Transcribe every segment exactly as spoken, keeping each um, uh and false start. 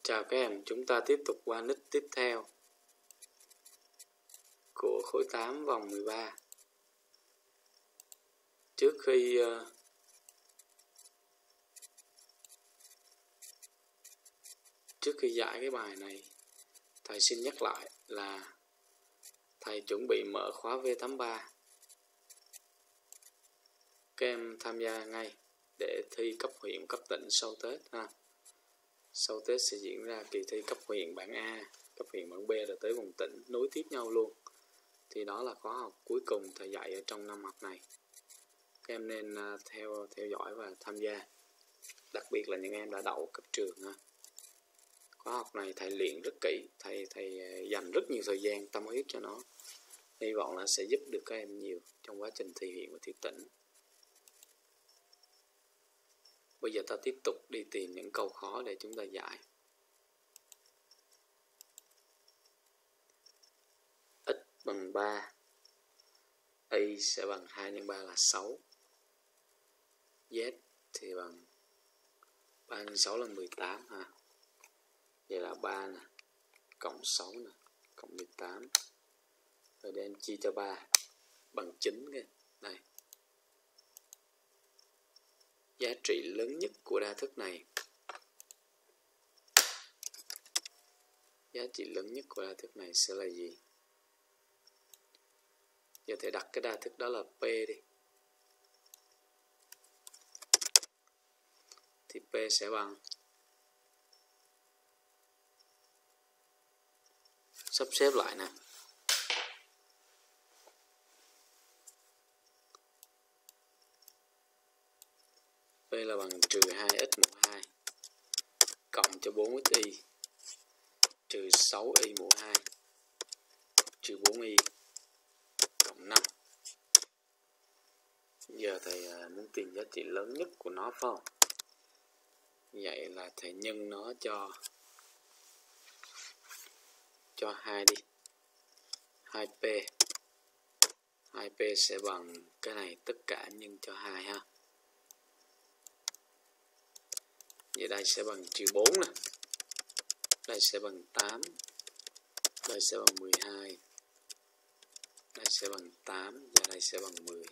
Chào các em, chúng ta tiếp tục qua nít tiếp theo của khối tám vòng mười ba. Trước khi uh, trước khi giải cái bài này, thầy xin nhắc lại là thầy chuẩn bị mở khóa V tám ba. Các em tham gia ngay để thi cấp huyện, cấp tỉnh sau Tết ha. Sau Tết sẽ diễn ra kỳ thi cấp huyện bảng A, cấp huyện bảng B rồi tới vùng tỉnh nối tiếp nhau luôn. Thì đó là khóa học cuối cùng thầy dạy ở trong năm học này. Các em nên uh, theo theo dõi và tham gia. Đặc biệt là những em đã đậu cấp trường ha. Khóa học này thầy luyện rất kỹ, thầy thầy dành rất nhiều thời gian tâm huyết cho nó. Hy vọng là sẽ giúp được các em nhiều trong quá trình thi huyện và thi tỉnh. Bây giờ ta tiếp tục đi tìm những câu khó để chúng ta giải. X bằng ba, Y sẽ bằng hai nhân ba là sáu, Z thì bằng ba nhân sáu là mười tám ha. Vậy là ba nè, cộng sáu nè, cộng mười tám. Rồi đem chia cho ba bằng chín kìa. Đây. Giá trị lớn nhất của đa thức này. Giá trị lớn nhất của đa thức này sẽ là gì? Giờ thầy đặt cái đa thức đó là P đi. Thì P sẽ bằng, sắp xếp lại nè. P là bằng trừ hai x mũ hai cộng cho bốn x y trừ sáu y mũ hai trừ bốn y cộng năm. Giờ thầy muốn tìm giá trị lớn nhất của nó phải không? Vậy là thầy nhân nó cho cho hai đi. hai P. hai P sẽ bằng cái này tất cả nhân cho hai ha. Vậy đây sẽ bằng trừ bốn nè. Đây sẽ bằng tám. Đây sẽ bằng mười hai. Đây sẽ bằng tám. Và đây sẽ bằng mười.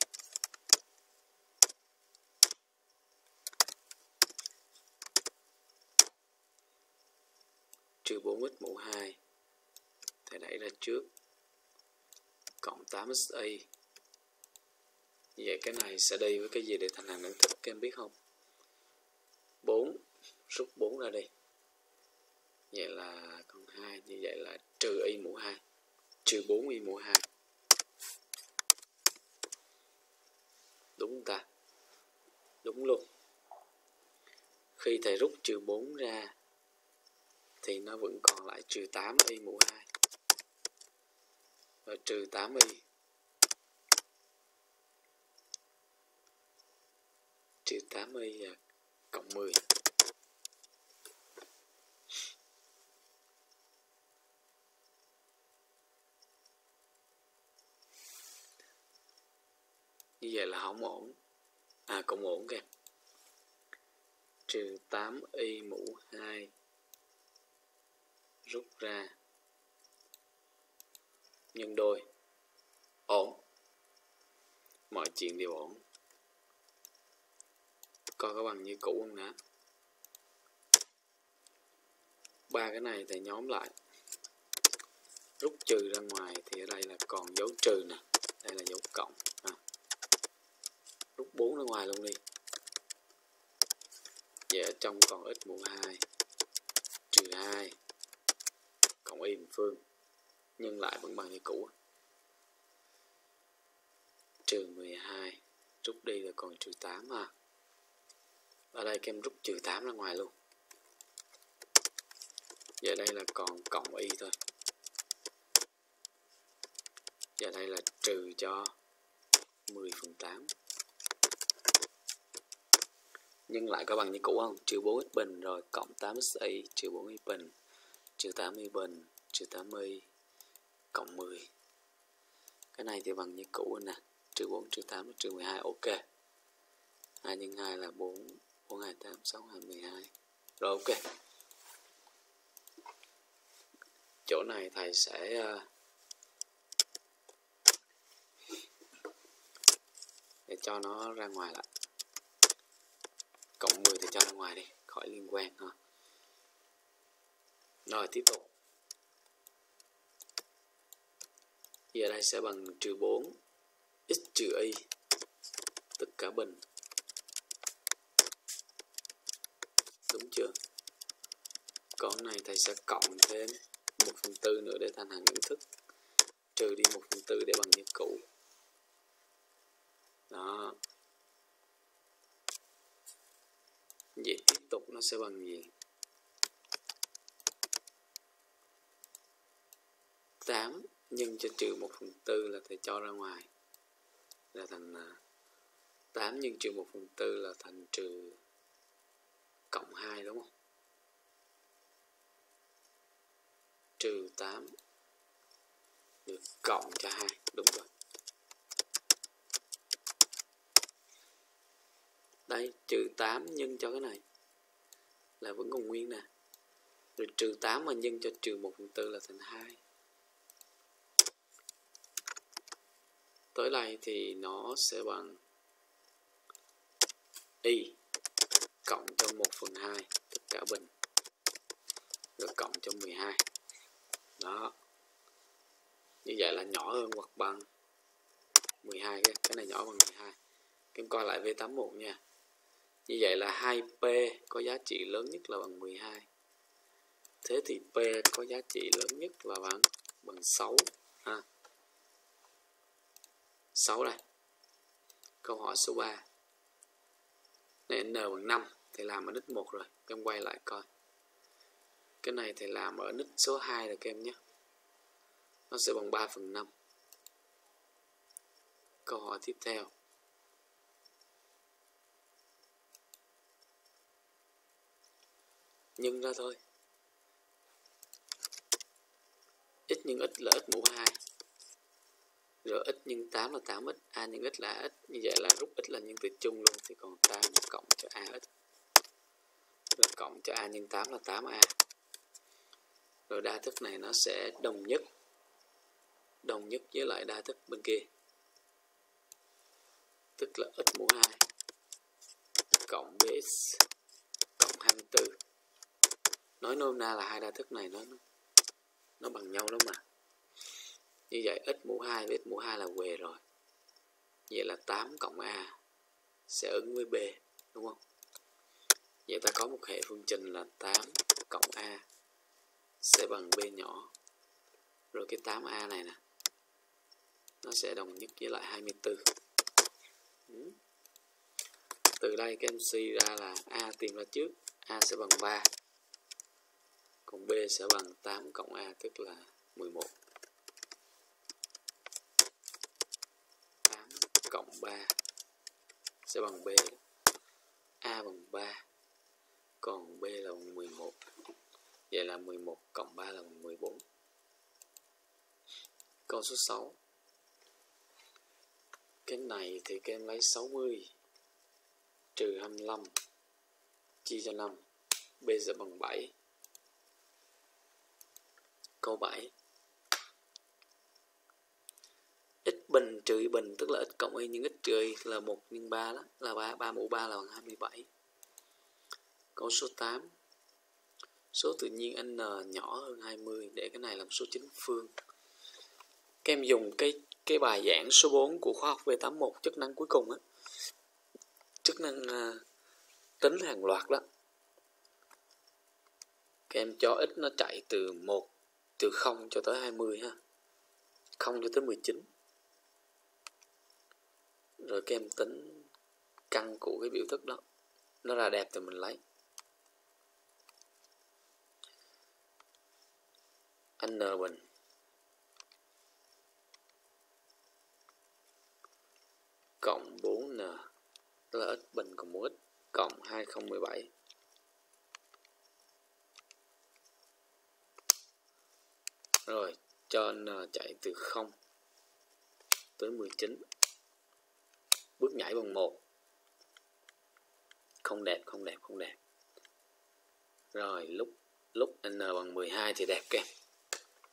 Trừ bốn x mũ hai. Thầy đẩy ra trước. Cộng tám x y. Vậy cái này sẽ đi với cái gì để thành hàng đẳng thức các em biết không? bốn. Rút bốn ra đi. Vậy là còn hai. Như vậy là trừ y mũ hai. Trừ bốn y mũ hai. Đúng không ta? Đúng luôn. Khi thầy rút trừ bốn ra thì nó vẫn còn lại trừ tám y mũ hai. Và trừ tám y. Trừ tám y và cộng mười. Như vậy là không ổn. À cũng ổn kìa. Trừ tám y mũ hai. Rút ra. Nhân đôi. Ổn. Mọi chuyện đều ổn. Coi có bằng như cũ không nè. Ba cái này thầy nhóm lại. Rút trừ ra ngoài thì ở đây là còn dấu trừ nè. Đây là dấu cộng. À. Rút bốn ra ngoài luôn đi. Vậy ở trong còn x mũ hai. Trừ hai. Cộng y bình phương. Nhân lại vẫn bằng như cũ. Trừ mười hai. Rút đi là còn trừ tám ha. Ở đây các em rút trừ tám ra ngoài luôn. Giờ đây là còn cộng y thôi. Giờ đây là trừ cho mười phần tám. Nhân lại có bằng như cũ không? Trừ bốn x bình rồi cộng tám x y trừ bốn y bình trừ tám y bình trừ tám y cộng mười. Cái này thì bằng như cũ nè. Trừ bốn trừ tám trừ mười hai. Ok. hai nhân hai là bốn. bốn, hai, tám, sáu, hai, mười hai. Rồi ok. chỗ này thầy sẽ uh, để cho nó ra ngoài lại. Cộng mười thì cho ra ngoài đi, khỏi liên quan ha. Rồi tiếp tục. Giờ đây sẽ bằng trừ bốn x trừ y tất cả bình. Đúng chưa? Còn này thầy sẽ cộng thêm một phần tư nữa để thành hằng nhận thức. Trừ đi một phần tư để bằng như cũ. Đó. Vậy tiếp tục nó sẽ bằng gì? tám nhân cho trừ một phần tư là thầy cho ra ngoài. Là thành tám nhân trừ một phần tư là thành trừ cộng hai đúng không? Trừ tám được cộng cho hai, đúng rồi. Đây, trừ tám nhân cho cái này là vẫn còn nguyên nè. Rồi trừ tám mà nhân cho trừ một phần tư là thành hai. Tới đây thì nó sẽ bằng y cộng cho một phần hai tất cả bình. Rồi cộng cho mười hai. Đó. Như vậy là nhỏ hơn hoặc bằng mười hai. Cái này nhỏ bằng mười hai. Em coi lại V tám mươi mốt nha. Như vậy là hai P có giá trị lớn nhất là bằng mười hai. Thế thì P có giá trị lớn nhất là bằng bằng sáu ha. sáu đây. Câu hỏi số ba. Này n bằng năm thì làm ở nick một rồi. Các em quay lại coi. Cái này thì làm ở nick số hai rồi các em nhé. Nó sẽ bằng ba phần năm. Câu hỏi tiếp theo. Nhân ra thôi. X nhân x là x mũ hai. Rồi x nhân tám là tám x. A nhân x là x. Như vậy là rút x là nhân từ chung luôn. Thì còn tám cộng cho A x. Rồi cộng cho A nhân tám là tám A. Rồi đa thức này nó sẽ đồng nhất. Đồng nhất với lại đa thức bên kia. Tức là x mũ hai cộng bx cộng hai mươi tư. Nói nôm na là hai đa thức này nó nó bằng nhau đó mà. Như vậy x mũ hai với x mũ hai là què rồi. Vậy là tám cộng A sẽ ứng với B, đúng không? Vậy ta có một hệ phương trình là tám cộng A sẽ bằng B nhỏ. Rồi cái tám A này nè, nó sẽ đồng nhất với lại hai mươi tư. Ừ. Từ đây các em suy ra là A tìm ra trước. A sẽ bằng ba. Còn B sẽ bằng tám cộng A tức là mười một. tám cộng ba sẽ bằng B. A bằng ba. Còn B là bằng mười một. Vậy là mười một cộng ba là bằng mười bốn. Câu số sáu. Cái này thì các em lấy sáu mươi trừ hai mươi lăm chia cho năm. B sẽ bằng bảy. Câu bảy. X bình trừ y bình tức là x cộng y nhân x trừ y là một nhân ba đó. Là ba. ba mũ ba là bằng hai mươi bảy. Câu số tám. Số tự nhiên n nhỏ hơn hai mươi. Để cái này làm số chính phương. Các em dùng cái cái bài giảng số bốn của khóa học V tám mươi mốt chức năng cuối cùng á. Chức năng uh, tính hàng loạt đó. Các em cho x nó chạy từ một, từ không cho tới hai mươi ha. không cho tới mười chín. Rồi các em tính căn của cái biểu thức đó. Nó ra đẹp thì mình lấy. N bình cộng bốn n là x bình cộng một x cộng hai không một bảy. Rồi cho n chạy từ không tới mười chín. Bước nhảy bằng một. Không đẹp, không đẹp, không đẹp. Rồi lúc lúc n bằng mười hai thì đẹp kìa.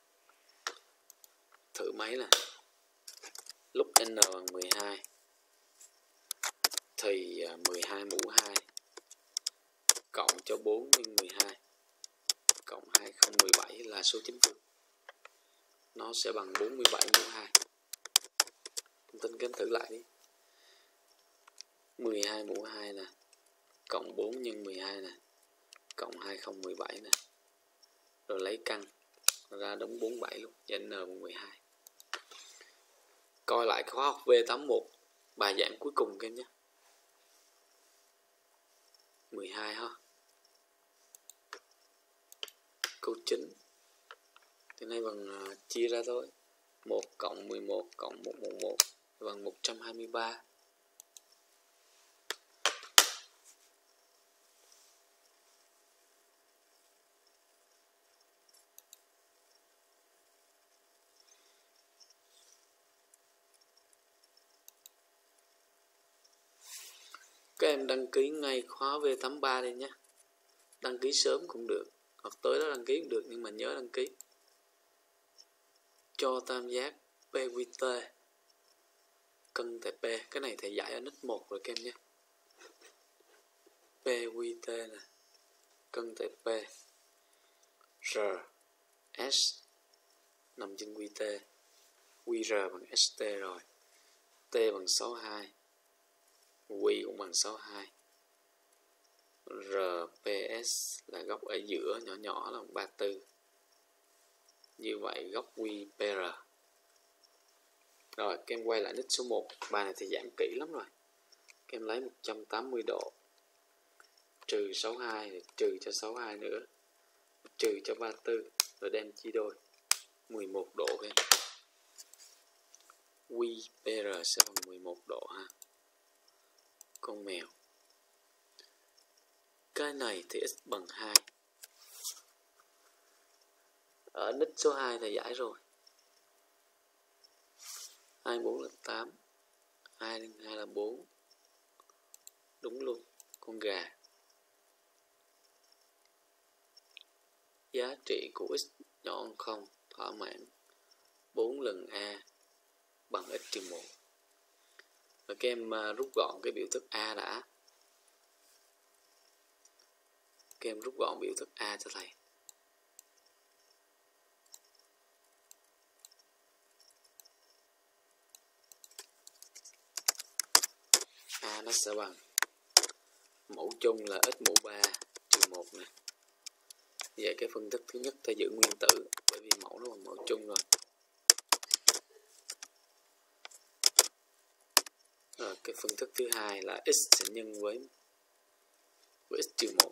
thử máy nè. Lúc n bằng mười hai thì mười hai mũ hai cộng cho bốn nhân mười hai cộng hai không một bảy là số chấm phẩy. Nó sẽ bằng bốn mươi bảy mũ hai. Thông tin các em thử lại đi. mười hai mũ hai nè, cộng bốn nhân mười hai nè, cộng hai không một bảy nè. Rồi lấy căn ra đóng bốn mươi bảy luôn, và n bằng mười hai. Coi lại khóa học V tám mươi mốt, bài giảng cuối cùng các em nhé. mười hai ha. Câu chín. Thì này bằng uh, chia ra thôi. một cộng mười một cộng một trăm mười một bằng một trăm hai mươi ba. Các em đăng ký ngay khóa V tám mươi ba đi nhé. Đăng ký sớm cũng được, hoặc tới đó đăng ký cũng được, nhưng mà nhớ đăng ký. Cho tam giác pê quy tê cân tại P. Cái này thầy giải ở nít một rồi các em nhé. pê quy tê là cân tại P. R S nằm trên quy tê. quy rờ bằng ét tê rồi. T bằng sáu mươi hai. Q cũng bằng sáu mươi hai. rờ pê ét là góc ở giữa nhỏ nhỏ là ba mươi tư. Như vậy góc quy pê rờ. Rồi các em quay lại nít số một. Bài này thì giảm kỹ lắm rồi. Các em lấy một trăm tám mươi độ. Trừ sáu mươi hai rồi trừ cho sáu mươi hai nữa. Trừ cho ba mươi tư. Rồi đem chia đôi. mười một độ các em. Quy pê rờ sẽ bằng mười một độ ha. Con mèo. Cái này thì x bằng hai. Ở nít số hai thầy giải rồi. hai bốn là tám. hai nhân hai là bốn. Đúng luôn. Con gà. Giá trị của x nhỏ hơn không thỏa mãn. bốn lần a bằng x trừ một. Và các em rút gọn cái biểu thức a đã. Các em rút gọn biểu thức a cho thầy. A nó sẽ bằng mẫu chung là x mũ ba trừ một nè. Vậy cái phân thức thứ nhất ta giữ nguyên tử, bởi vì mẫu nó bằng mẫu chung rồi. Rồi cái phân thức thứ hai là x sẽ nhân với với x trừ một.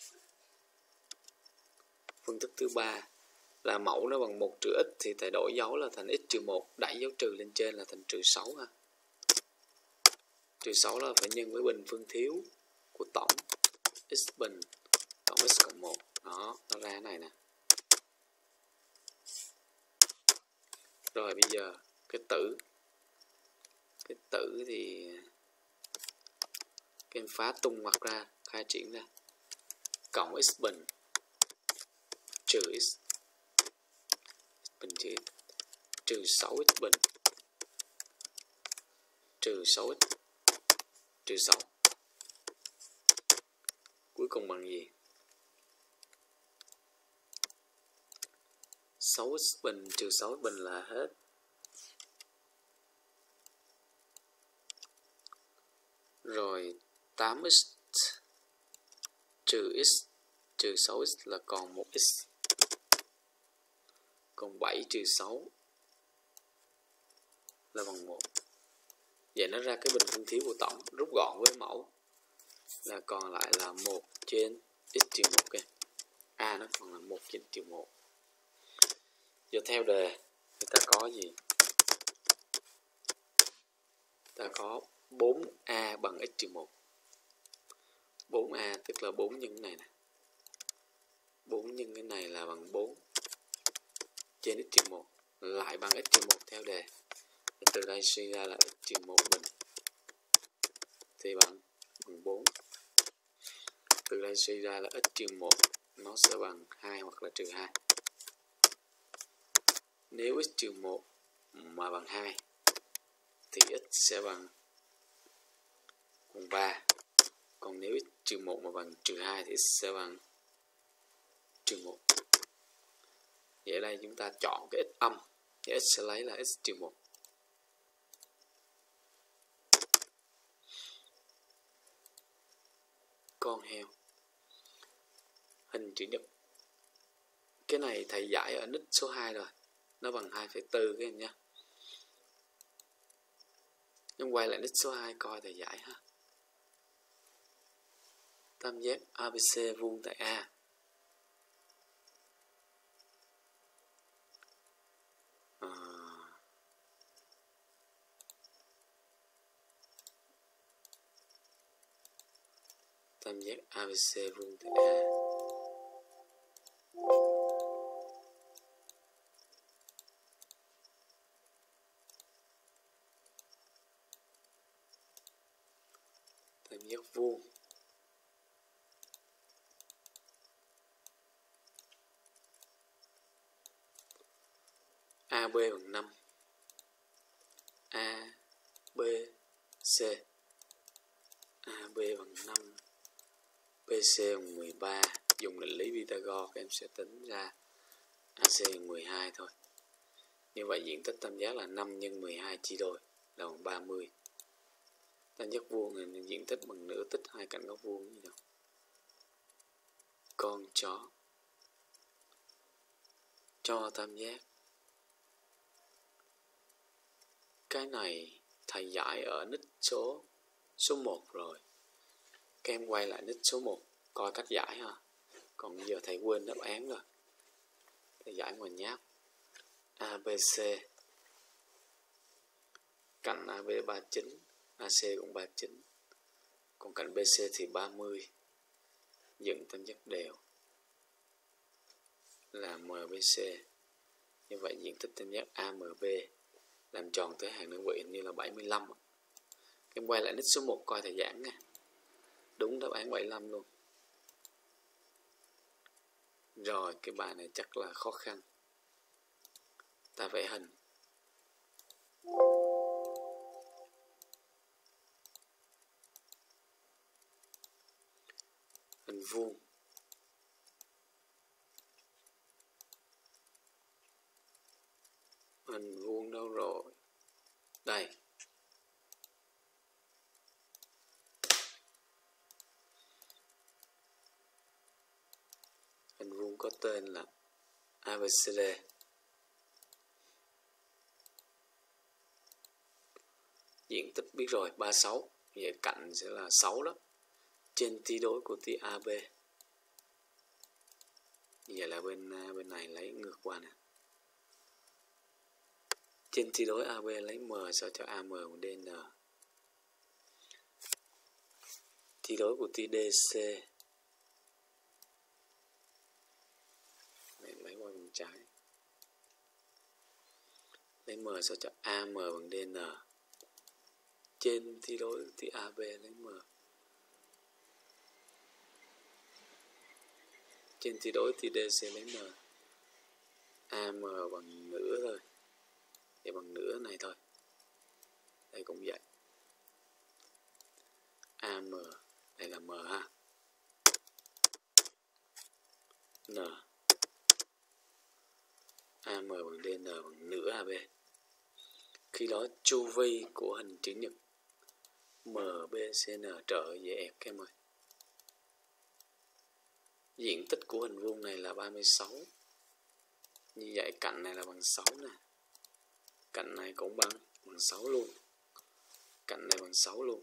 Phân thức thứ ba là mẫu nó bằng một trừ x thì thầy đổi dấu là thành x trừ một, đẩy dấu trừ lên trên là thành trừ sáu ha. Trừ sáu là phải nhân với bình phương thiếu của tổng x bình cộng x cộng một. Đó, nó ra cái này nè. Rồi bây giờ cái tử. Cái tử thì các em phá tung ngoặc ra, khai triển ra. Cộng x bình trừ x. x bình trừ x. Trừ sáu x bình trừ sáu x trừ sáu. Cuối cùng bằng gì? sáu x bình trừ sáu x bình là hết. Rồi tám x trừ x trừ sáu x là còn một x. Còn bảy trừ sáu là bằng một. Vậy nó ra cái bình phương thiếu của tổng, rút gọn với mẫu là còn lại là một trên x trừ một kìa. A nó còn là một trên trừ một. Giờ theo đề người ta có gì? Ta có bốn a bằng x trừ một. bốn a tức là bốn nhân cái này nè. bốn nhân cái này là bằng bốn trên x trừ một lại bằng x trừ một theo đề. Từ đây suy ra là x trừ một bình thì bằng bằng bốn. Từ đây suy ra là x trừ một nó sẽ bằng hai hoặc là trừ hai. Nếu x trừ một mà bằng hai thì x sẽ bằng bằng ba. Còn nếu x trừ một mà bằng trừ hai thì x sẽ bằng trừ một. Vậy ở đây chúng ta chọn cái x âm thì x sẽ lấy là x trừ một. Con heo. Hình chữ nhật. Cái này thầy giải ở nít số hai rồi. Nó bằng hai phẩy bốn các em nhé. Nhưng quay lại nít số hai coi thầy giải ha. Tam giác a bê xê vuông tại A. À, tam giác a bê xê vuông tại A. Tam giác vuông a bê bằng năm, a bê xê, a bê bằng năm, bê xê bằng mười ba. Dùng định lý Pythagore các em sẽ tính ra a xê bằng mười hai thôi. Như vậy diện tích tam giác là năm nhân mười hai chia đôi là bằng ba mươi. Tam giác vuông thì diện tích bằng nửa tích hai cạnh góc vuông gì đâu. Con chó. Cho tam giác. Cái này thầy giải ở nít số số một rồi. Các em quay lại nít số một coi cách giải ha. Còn giờ thầy quên đáp án rồi. Thầy giải ngoài nháp. a bê xê. Cạnh a bê ba mươi chín, a xê cũng ba mươi chín. Còn cạnh bê xê thì ba mươi. Dựng tam giác đều là em bê xê. Như vậy diện tích tam giác a em bê làm tròn tới hàng đơn vị hình như là bảy mươi lăm. Em quay lại nít số một coi thầy giảng nha. Đúng đáp án bảy mươi lăm luôn. Rồi cái bài này chắc là khó khăn. Ta vẽ hình. Hình vuông. Hình vuông đâu rồi? Đây. Hình vuông có tên là a bê xê đê. Diện tích biết rồi, ba mươi sáu. Vậy cạnh sẽ là sáu đó. Trên tí đối của tí a bê. Vậy là bên bên này lấy ngược qua nè. Trên tí đối a bê lấy m sao cho a em bằng đê en. Tí đối của tí đê xê. Này lấy qua bên trái. Lấy m sao cho a em bằng đê en. Trên tí đối của tí a bê lấy m. Trên tí đối tí đê xê lấy m. a em bằng nửa thôi. Vậy bằng nửa này thôi. Đây cũng vậy. a em, đây là m ha. N. a em bằng đê en bằng nửa a bê. Khi đó chu vi của hình chữ nhật em bê xê en trở về ép các em ơi. Diện tích của hình vuông này là ba mươi sáu. Như vậy cạnh này là bằng sáu nè. Cạnh này cũng bằng bằng sáu luôn. Cạnh này bằng sáu luôn.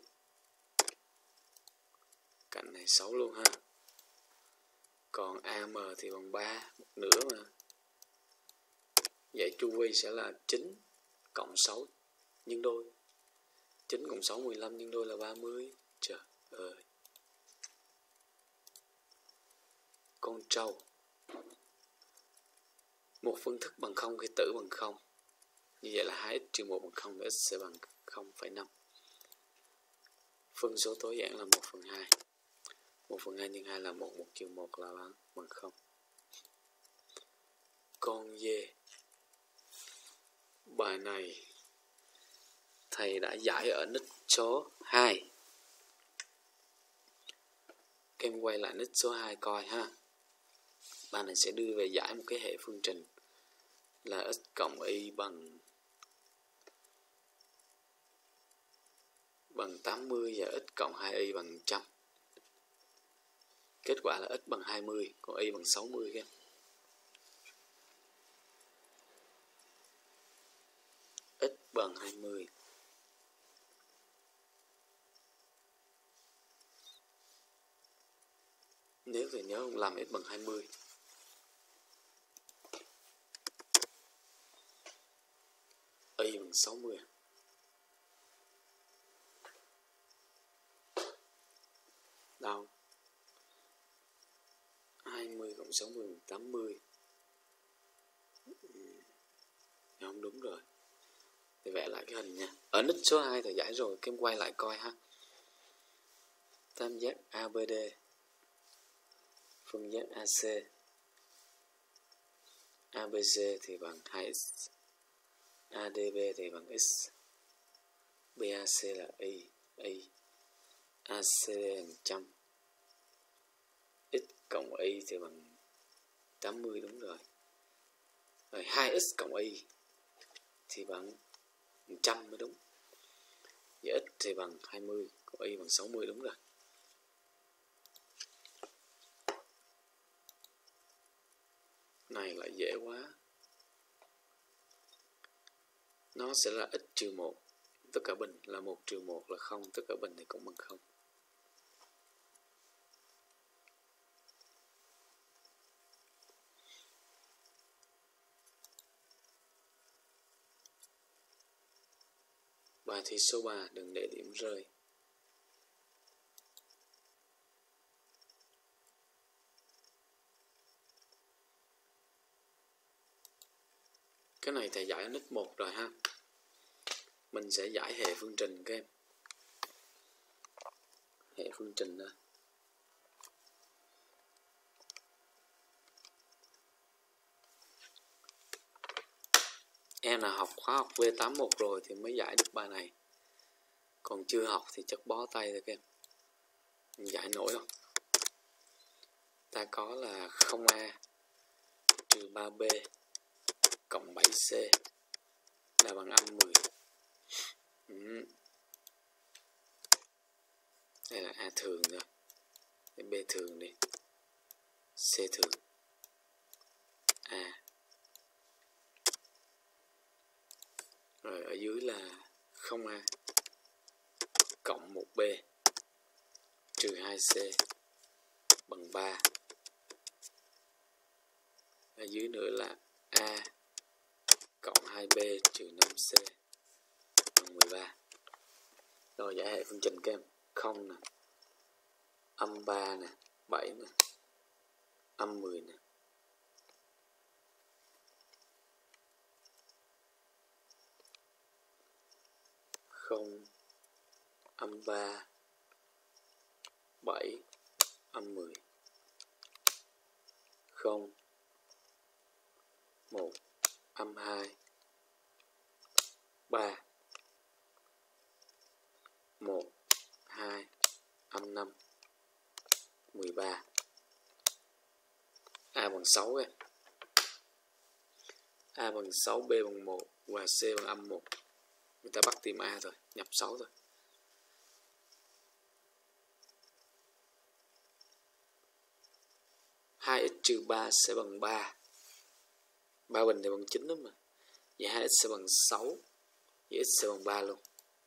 Cạnh này sáu luôn ha. Còn a em thì bằng ba, một nửa mà. Vậy chu vi sẽ là chín cộng sáu nhân đôi. chín cộng sáu mười lăm nhân đôi là ba mươi. Trời ơi. Con trâu. Một phương thức bằng không khi tử bằng không. Như vậy là hai x trừ một bằng không, x sẽ bằng không phẩy năm. Phân số tối giản là một phần hai. một phần hai nhân hai là một, một trừ một là bằng, bằng không. Con dê. Bài này thầy đã giải ở nít số hai. Các em quay lại nít số hai coi ha. Bài này sẽ đưa về giải một cái hệ phương trình là x cộng y bằng bằng tám mươi và x cộng hai y bằng một trăm. Kết quả là x bằng hai mươi, còn y bằng sáu mươi các em. X bằng hai mươi. Nếu thầy nhớ không lầm, x bằng hai mươi. Y bằng sáu mươi. Đâu? hai mươi cộng sáu mươi bằng tám mươi. Không, đúng rồi. Thì vẽ lại cái hình nha. Ở nít số hai thầy giải rồi, các em quay lại coi ha. Tam giác a bê đê, phân giác a xê, a bê xê thì bằng hai x, a đê bê thì bằng x, bê a xê là y, y, a xê đê là một trăm, x cộng y thì bằng tám mươi, đúng rồi. Rồi hai x cộng y thì bằng một trăm mới đúng. Và x thì bằng hai mươi, còn y bằng sáu mươi, đúng rồi. Này lại dễ quá. Nó sẽ là x trừ một, tất cả bình là một trừ một là không, tất cả bình thì cũng bằng không. Bài thi số ba, đừng để điểm rơi. Cái này thầy giải ở nít một rồi ha. Mình sẽ giải hệ phương trình các em. Hệ phương trình đó. Em nào học khóa học V tám mươi mốt rồi thì mới giải được bài này. Còn chưa học thì chắc bó tay thôi các em. Mình giải nổi không? Ta có là không a trừ ba b cộng bảy c là bằng âm mười. Ừ. Đây là a thường rồi. B thường đi. C thường. A. Rồi ở dưới là không a cộng một b trừ hai c bằng ba. Ở dưới nữa là a cộng hai b trừ năm c bằng mười ba. Rồi giải hệ phương trình các em. Không nè, âm ba nè, bảy nè, âm mười nè. Không, âm ba, bảy, âm mười. Không, một, âm hai, ba, một, hai, âm năm, mười ba. A bằng sáu em. A bằng sáu, B bằng một và C bằng âm một. Người ta bắt tìm A thôi, nhập sáu thôi. hai x trừ ba sẽ bằng ba. ba bình thì bằng chín lắm mà. Vậy hai x sẽ bằng sáu. Vậy x sẽ bằng ba luôn.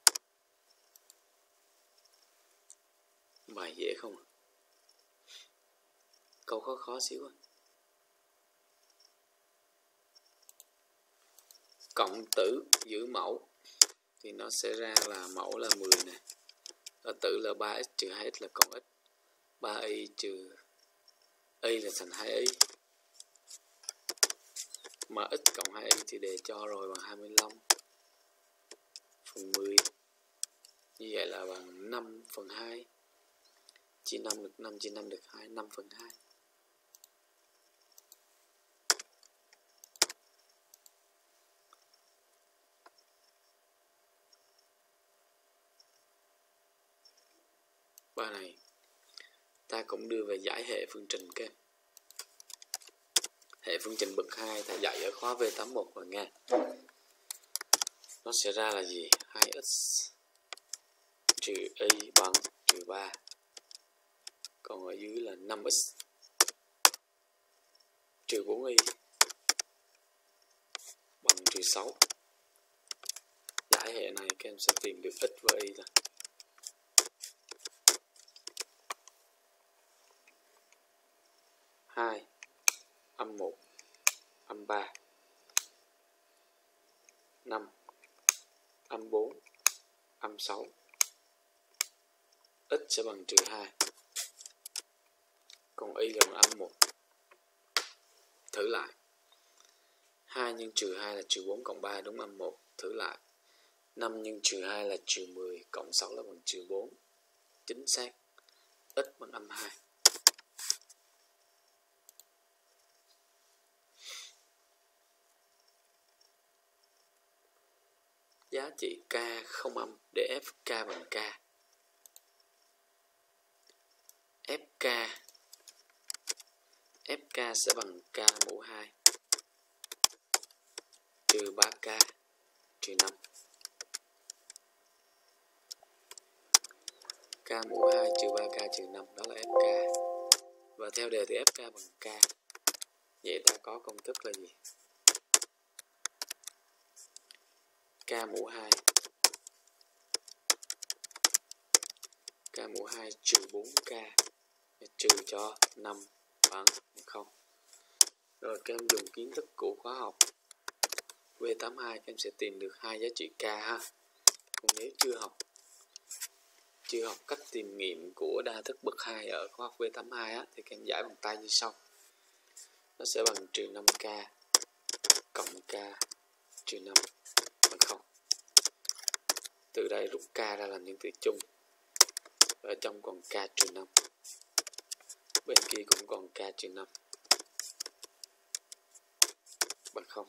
Bài dễ không à? Câu khó khó xíu à. Cộng tử giữ mẫu thì nó sẽ ra là mẫu là mười nè. Và tử là ba x trừ hai x là cộng x. ba y trừ y là thành hai y. Mà x cộng hai y thì đề cho rồi bằng hai mươi lăm phần mười. Như vậy là bằng năm phần hai. Chia năm được năm, chia năm được hai, năm phần hai. Qua này ta cũng đưa về giải hệ phương trình các em. Hệ phương trình bậc hai ta dạy ở khóa V tám mốt rồi nha. Nó sẽ ra là gì? hai x trừ y bằng trừ ba. Còn ở dưới là năm x trừ bốn y bằng trừ sáu. Giải hệ này các em sẽ tìm được x và y là hai âm một âm ba năm âm bốn âm sáu. X sẽ bằng trừ hai, còn y là bằng âm một. Thử lại. hai nhân trừ hai là trừ bốn cộng ba, đúng âm một. Thử lại. năm nhân trừ hai là trừ mười, cộng sáu là bằng trừ bốn. Chính xác. X bằng âm hai. Giá trị k không âm để f k bằng k. Fk Fk sẽ bằng k mũ hai trừ ba k trừ năm. K mũ hai trừ ba k trừ năm, đó là Fk. Và theo đề thì Fk bằng k. Vậy ta có công thức là gì? K mũ hai K mũ hai trừ bốn k trừ cho năm bằng không. Rồi các em dùng kiến thức của khóa học V tám hai các em sẽ tìm được hai giá trị k ha. Còn nếu chưa học chưa học cách tìm nghiệm của đa thức bậc hai ở khóa học V tám hai á, thì các em giải bằng tay như sau. Nó sẽ bằng trừ năm k cộng k trừ năm bằng không. Từ đây rút k ra làm nhân tử chung. Ở trong còn k trừ năm. Bên kia cũng còn k trừ năm bằng không.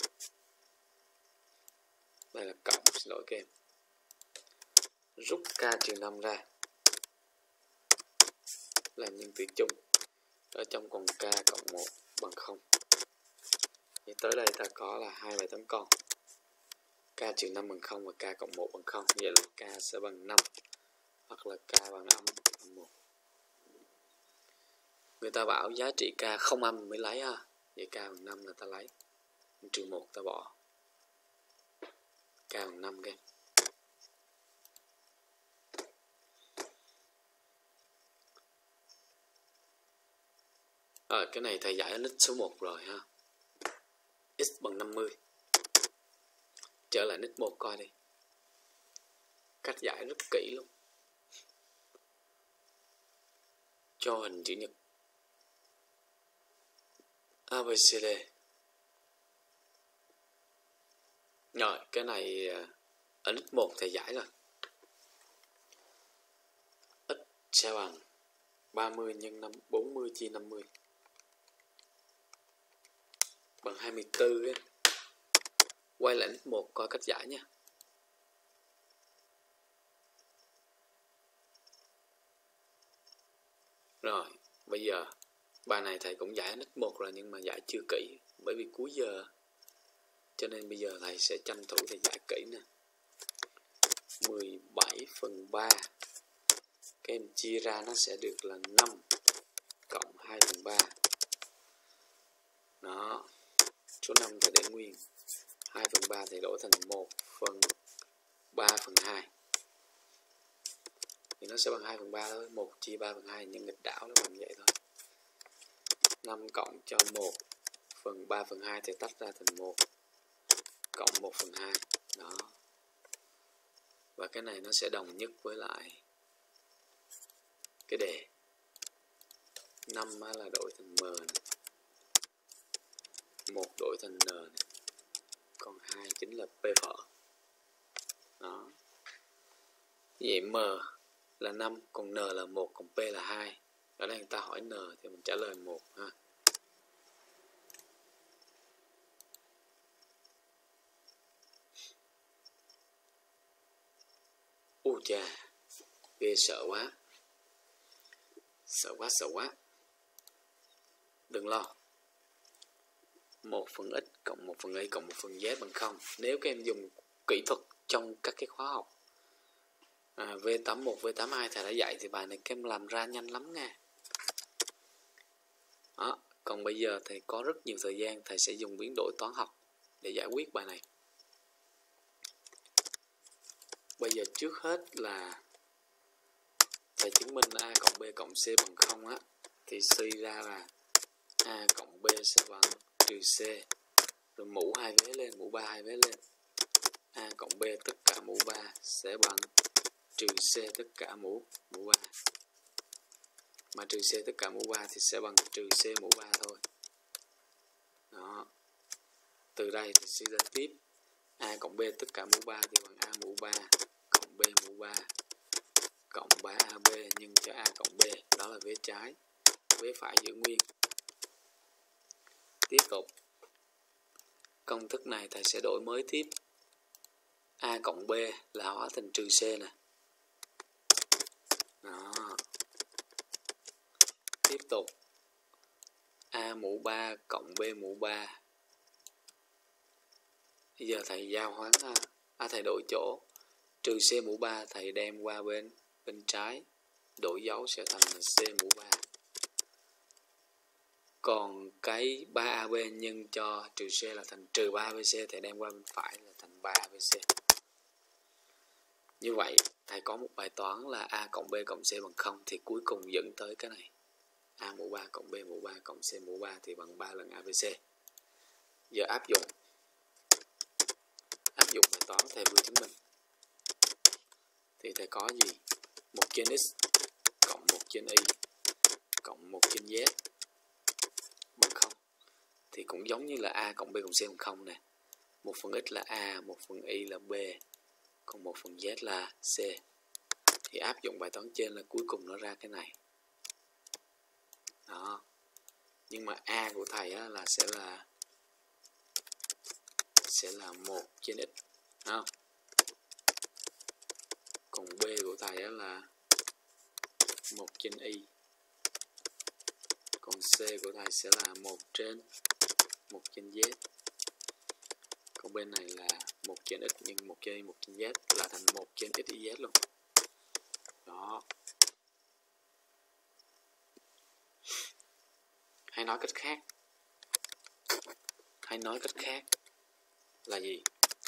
Đây là cộng, xin lỗi các em. Rút k trừ năm ra làm nhân tử chung. Ở trong còn k cộng một bằng không. Vậy tới đây ta có là hai bài toán con. K trừ năm bằng không và k cộng một bằng không. Vậy là k sẽ bằng năm hoặc là k bằng âm, âm một. Người ta bảo giá trị k không âm mới lấy ha. Vậy k bằng năm là ta lấy. Trừ một ta bỏ. K bằng năm các em. Rồi cái này thầy giải ở nít số một rồi ha. X bằng năm mươi. Trở lại nít một coi đi. Cách giải rất kỹ luôn. Cho hình chữ nhật a bê xê đê. Rồi cái này ở nít một thầy giải rồi. X sẽ bằng ba mươi nhân năm, bốn mươi chia năm mươi bằng hai mươi tư ấy. Quay lại nít một coi cách giải nha. Rồi, bây giờ bài này thầy cũng giải nít một rồi nhưng mà giải chưa kỹ bởi vì cuối giờ. Cho nên bây giờ thầy sẽ tranh thủ thầy giải kỹ nè. mười bảy phần ba. Các em chia ra nó sẽ được là năm cộng hai phần ba. Đó. Số năm thầy để nguyên. hai phần ba thì đổi thành một phần ba phần hai. Thì nó sẽ bằng hai phần ba thôi. một chia ba phần hai nhân nghịch đảo nó bằng vậy thôi. năm cộng cho một phần ba phần hai thì tách ra thành một cộng một phần hai. Đó. Và cái này nó sẽ đồng nhất với lại cái đề. năm là đổi thành m này. một đổi thành n này. Còn hai chính là p phở. Đó. Vậy m là năm, còn n là một, còn p là hai. Ở đây người ta hỏi n thì mình trả lời một ha. U chà, ghê sợ quá. Sợ quá, sợ quá. Đừng lo. một phần x cộng một phần y cộng một phần z bằng không. Nếu các em dùng kỹ thuật trong các cái khóa học à, V tám mươi mốt, V tám mươi hai thầy đã dạy thì bài này các em làm ra nhanh lắm nha. Đó. Còn bây giờ thầy có rất nhiều thời gian, thầy sẽ dùng biến đổi toán học để giải quyết bài này. Bây giờ trước hết là thầy chứng minh A cộng B cộng C bằng không á, thì suy ra là A cộng B sẽ bằng trừ C. Rồi mũ hai vế lên, mũ ba hai vế lên. A cộng B tất cả mũ ba sẽ bằng trừ C tất cả mũ mũ ba. Mà trừ C tất cả mũ ba thì sẽ bằng trừ C mũ ba thôi. Đó. Từ đây thì suy ra tiếp. A cộng B tất cả mũ ba thì bằng A mũ ba cộng B mũ ba cộng ba A B nhân cho A cộng B. Đó là vế trái. Vế phải giữ nguyên. Tiếp tục. Công thức này thầy sẽ đổi mới tiếp. A cộng B là hóa thành trừ C nè. Đó. Tiếp tục. A mũ ba cộng B mũ ba. Bây giờ thầy giao hoán ha. À, thầy đổi chỗ. Trừ C mũ ba thầy đem qua bên bên trái. Đổi dấu sẽ thành là C mũ ba. Còn cái ba A B nhân cho trừ C là thành trừ ba A B C, thầy đem qua bên phải là thành ba A B C. Như vậy, thầy có một bài toán là A cộng B cộng C bằng không thì cuối cùng dẫn tới cái này. A mũ ba cộng B mũ ba cộng C mũ ba thì bằng ba lần A B C. Giờ áp dụng. Áp dụng bài toán thầy vừa chứng minh. Thì thầy có gì? một trên x cộng một trên y cộng một trên z bằng không. Thì cũng giống như là A cộng B cộng C bằng không nè. một phần x là A, một phần y là B, còn một phần z là C. Thì áp dụng bài toán trên là cuối cùng nó ra cái này. Đó. Nhưng mà A của thầy á, là sẽ là sẽ là một trên x. Không? Còn B của thầy á, là một trên y. Còn C của thầy sẽ là một trên một trên z. Còn bên này là một trên x nhân một trên y, một trên z là thành một trên x y z luôn. Đó. Hay nói cách khác. Hay nói cách khác là gì?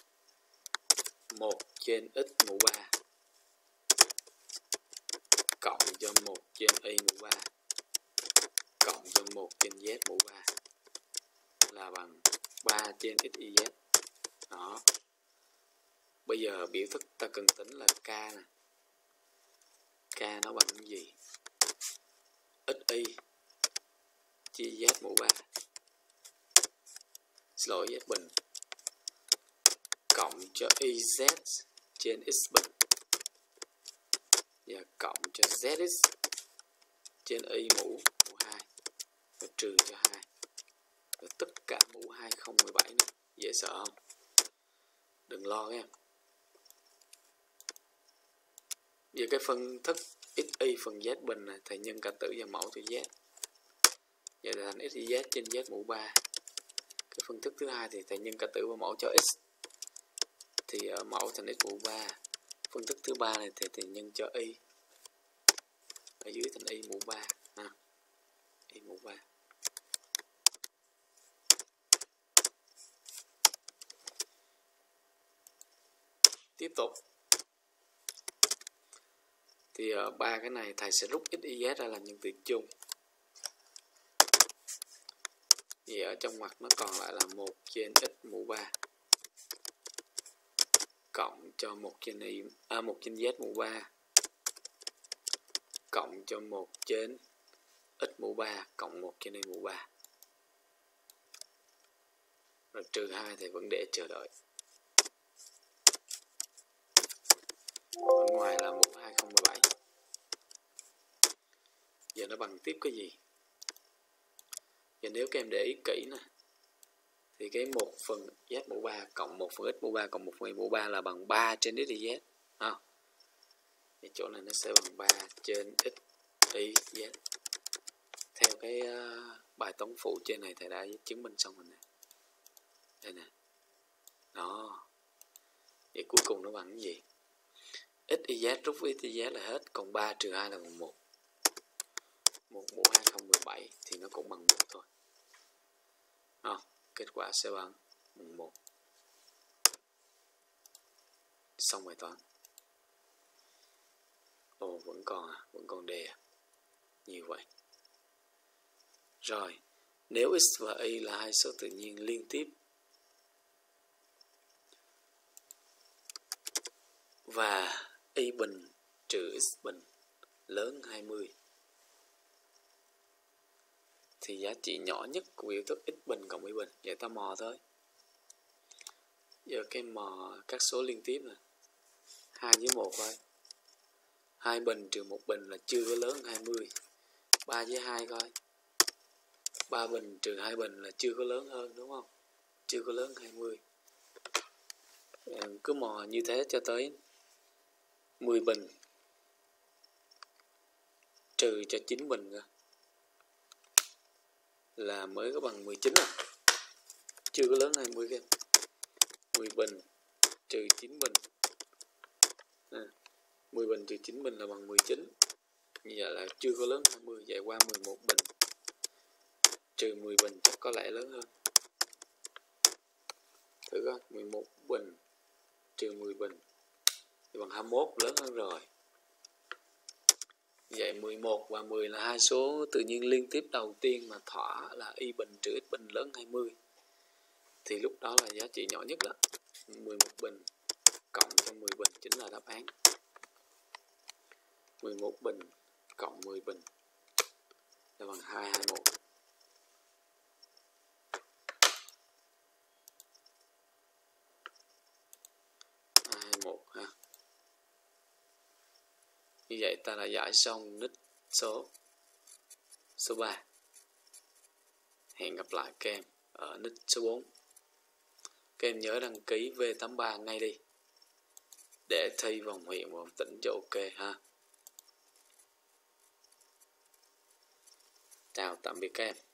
một trên x mũ ba cộng cho một trên y mũ ba cộng cho một trên z mũ ba là bằng ba trên x y z. Đó. Bây giờ biểu thức ta cần tính là k nè. K nó bằng cái gì? xy chia z mũ ba. Xin lỗi, z bình cộng cho iz trên x bình và cộng cho zx trên y mũ mũ hai và trừ cho hai. Và tất cả mũ hai không một bảy nữa. Dễ sợ không? Đừng lo em. Giờ cái phân thức xy phần z bình này thầy nhân cả tử và mẫu từ z. Vậy là thành xy z trên z mũ ba. Cái phân thức thứ hai thì thầy nhân cả tử và mẫu cho x. Thì ở mẫu thành x mũ ba. Phân thức thứ ba này thì thầy nhân cho y. Ở dưới thành y mũ ba ha. Y mũ ba. Tiếp tục. Thì ở ba cái này thầy sẽ rút x y z ra làm nhân tử chung. Vì ở trong mặt nó còn lại là một trên x mũ ba cộng cho một trên y à, một trên z mũ ba cộng cho một trên x mũ ba cộng một trên y mũ ba. Rồi trừ hai thì vẫn để chờ đợi. Ở ngoài là mũ hai không một bảy. Giờ nó bằng tiếp cái gì? Giờ nếu các em để ý kỹ nè, thì cái một phần z mũ ba cộng một phần x mũ ba cộng một phần y mũ ba là bằng ba trên x y z. À, thì chỗ này nó sẽ bằng ba trên x y z. Theo cái uh, bài toán phụ trên này thầy đã chứng minh xong rồi nè. Đây nè. Đó. Vậy cuối cùng nó bằng cái gì? X y z rút với x y z là hết, còn ba trừ hai là bằng một. một mũ hai không một bảy thì nó cũng bằng một thôi. Đó. Kết quả sẽ bằng một. Xong bài toán. Ồ, vẫn còn à, vẫn còn đề à. Như vậy. Rồi, nếu x và y là hai số tự nhiên liên tiếp và y bình trừ x bình lớn hai mươi thì giá trị nhỏ nhất của biểu thức x bình cộng y bình. Vậy ta mò thôi. Giờ cái mò các số liên tiếp nè. hai với một thôi. hai bình trừ một bình là chưa có lớn hai mươi. ba với hai coi. ba bình trừ hai bình là chưa có lớn hơn, đúng không? Chưa có lớn hai mươi. Cứ mò như thế cho tới mười bình trừ cho chín bình ra là mới có bằng mười chín à. Chưa có lớn hai mươi kia. mười bình trừ chín bình. À, mười bình trừ chín bình là bằng mười chín. Như vậy là chưa có lớn hai mươi. Vậy qua mười một bình trừ mười bình chắc có lẽ lớn hơn. Thử coi, mười một bình trừ mười bình thì bằng hai mươi mốt, lớn hơn rồi. Vậy mười một và mười là hai số tự nhiên liên tiếp đầu tiên mà thỏa là y bình trừ x bình lớn hai mươi. Thì lúc đó là giá trị nhỏ nhất đó. mười một bình cộng cho mười bình chính là đáp án. mười một bình cộng mười bình là bằng hai trăm hai mươi mốt. hai trăm hai mươi mốt ha. Như vậy ta đã giải xong nick số số ba. Hẹn gặp lại các em ở nick số bốn. Các em nhớ đăng ký V tám ba ngay đi để thi vòng huyện và vòng tỉnh cho ok ha. Chào tạm biệt các em.